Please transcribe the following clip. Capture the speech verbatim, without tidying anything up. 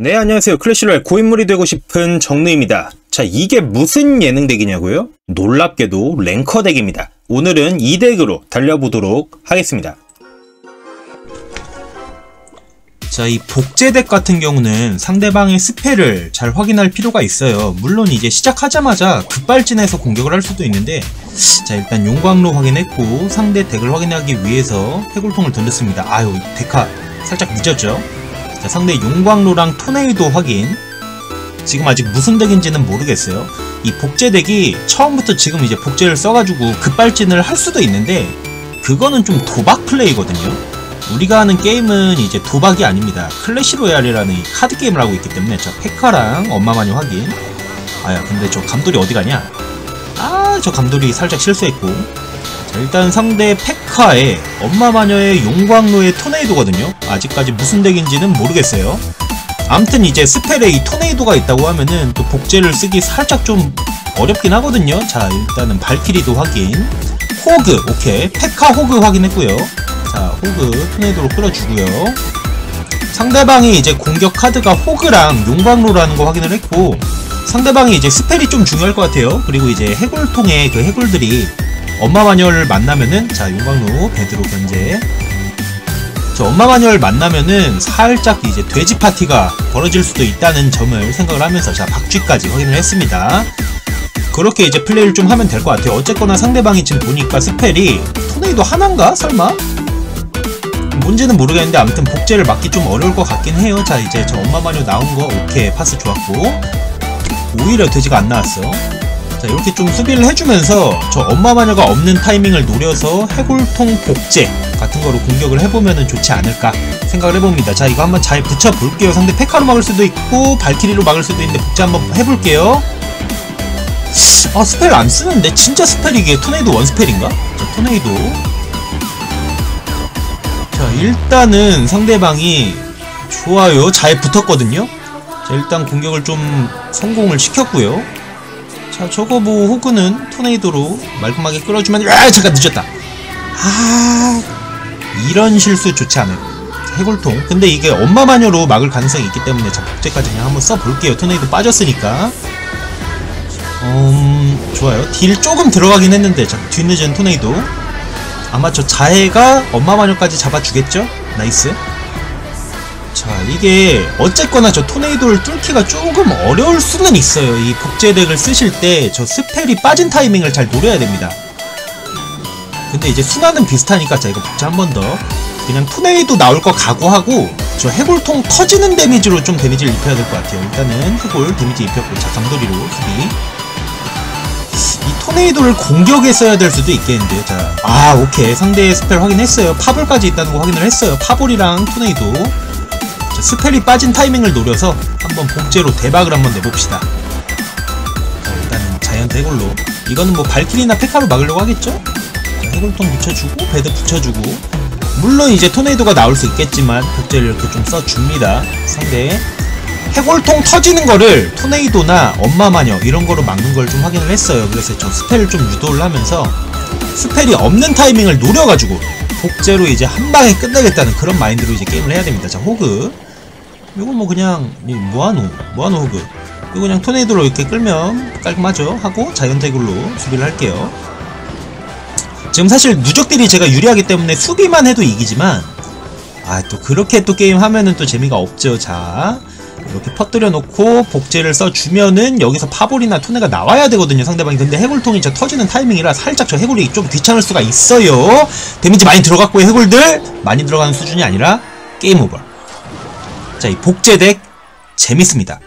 네, 안녕하세요. 클래시로얄 고인물이 되고 싶은 정누입니다. 자, 이게 무슨 예능 덱이냐고요? 놀랍게도 랭커 덱입니다. 오늘은 이 덱으로 달려보도록 하겠습니다. 자, 이 복제덱 같은 경우는 상대방의 스펠을 잘 확인할 필요가 있어요. 물론 이제 시작하자마자 급발진해서 공격을 할 수도 있는데, 자, 일단 용광로 확인했고 상대 덱을 확인하기 위해서 해골통을 던졌습니다. 아유, 데카 살짝 늦었죠. 자, 상대 용광로랑 토네이도 확인. 지금 아직 무슨 덱인지는 모르겠어요. 이 복제덱이 처음부터 지금 이제 복제를 써가지고 급발진을 할 수도 있는데, 그거는 좀 도박 플레이거든요. 우리가 하는 게임은 이제 도박이 아닙니다. 클래시로얄이라는 이 카드 게임을 하고 있기 때문에. 자, 페카랑 엄마마녀 확인. 아야, 근데 저 감돌이 어디 가냐? 아, 저 감돌이 살짝 실수했고. 자, 일단 상대 페카에 엄마마녀의 용광로의 토네이도거든요. 아직까지 무슨 덱인지는 모르겠어요. 암튼 이제 스펠에 이 토네이도가 있다고 하면은 또 복제를 쓰기 살짝 좀 어렵긴 하거든요. 자, 일단은 발키리도 확인. 호그, 오케이. 페카 호그 확인했고요. 자, 호그 토네이도로 끌어주고요. 상대방이 이제 공격 카드가 호그랑 용광로라는 거 확인을 했고, 상대방이 이제 스펠이 좀 중요할 것 같아요. 그리고 이제 해골통에 그 해골들이 엄마마녀를 만나면은, 자, 용광로 베드로 견제. 저 엄마마녀를 만나면은 살짝 이제 돼지 파티가 벌어질 수도 있다는 점을 생각을 하면서, 자, 박쥐까지 확인을 했습니다. 그렇게 이제 플레이를 좀 하면 될 것 같아요. 어쨌거나 상대방이 지금 보니까 스펠이 토네이도 하나인가? 설마? 뭔지는 모르겠는데 아무튼 복제를 막기 좀 어려울 것 같긴 해요. 자, 이제 저 엄마마녀 나온 거 오케이, 파스 좋았고, 오히려 돼지가 안 나왔어. 자, 이렇게 좀 수비를 해주면서 저 엄마마녀가 없는 타이밍을 노려서 해골통 복제 같은 거로 공격을 해보면은 좋지 않을까 생각을 해봅니다. 자, 이거 한번 잘 붙여볼게요. 상대 페카로 막을 수도 있고 발키리로 막을 수도 있는데 복제 한번 해볼게요. 아, 스펠 안 쓰는데? 진짜 스펠이 이게 토네이도 원 스펠인가? 자, 토네이도. 자, 일단은 상대방이 좋아요. 잘 붙었거든요. 자, 일단 공격을 좀 성공을 시켰고요. 자, 저거 뭐 호그는 토네이도로 말끔하게 끌어주면, 아, 잠깐 늦었다. 아, 이런 실수 좋지 않아요. 자, 해골통. 근데 이게 엄마마녀로 막을 가능성이 있기 때문에, 자, 복제까지 그냥 한번 써볼게요. 토네이도 빠졌으니까. 음, 좋아요. 딜 조금 들어가긴 했는데, 자, 뒤늦은 토네이도. 아마 저 자해가 엄마마녀까지 잡아주겠죠? 나이스. 자, 이게 어쨌거나 저 토네이도를 뚫기가 조금 어려울 수는 있어요. 이 복제덱을 쓰실 때 저 스펠이 빠진 타이밍을 잘 노려야 됩니다. 근데 이제 순환은 비슷하니까, 자, 이거 복제 한 번 더. 그냥 토네이도 나올 거 각오하고 저 해골통 터지는 데미지로 좀 데미지를 입혀야 될 것 같아요. 일단은 해골 데미지 입혔고, 자, 감돌이로 수비. 이 토네이도를 공격에 써야 될 수도 있겠는데요. 자, 아, 오케이. 상대의 스펠 확인했어요. 파볼까지 있다는 거 확인을 했어요. 파볼이랑 토네이도. 자, 스펠이 빠진 타이밍을 노려서 한번 복제로 대박을 한번 내봅시다. 자, 일단은 자이언트 해골로. 이거는 뭐 발키리나 페카로 막으려고 하겠죠? 자, 해골통 붙여주고 배드 붙여주고. 물론 이제 토네이도가 나올 수 있겠지만 복제를 이렇게 좀 써줍니다. 상대 해골통 터지는 거를 토네이도나 엄마마녀 이런 거로 막는 걸 좀 확인을 했어요. 그래서 저 스펠을 좀 유도를 하면서 스펠이 없는 타이밍을 노려가지고 복제로 이제 한 방에 끝내겠다는 그런 마인드로 이제 게임을 해야 됩니다. 자, 호그. 요거 뭐 그냥 모아노 모아노 호그. 이거 그냥 토네이도로 이렇게 끌면 깔끔하죠. 하고 자이언트 해골로 수비를 할게요. 지금 사실 누적들이 제가 유리하기 때문에 수비만 해도 이기지만, 아, 또 그렇게 또 게임 하면은 또 재미가 없죠. 자, 이렇게 퍼뜨려 놓고 복제를 써주면은 여기서 파볼이나 토네가 나와야 되거든요, 상대방이. 근데 해골통이 저 터지는 타이밍이라 살짝 저 해골이 좀 귀찮을 수가 있어요. 데미지 많이 들어갔고, 해골들 많이 들어가는 수준이 아니라 게임 오버. 자, 이 복제덱 재밌습니다.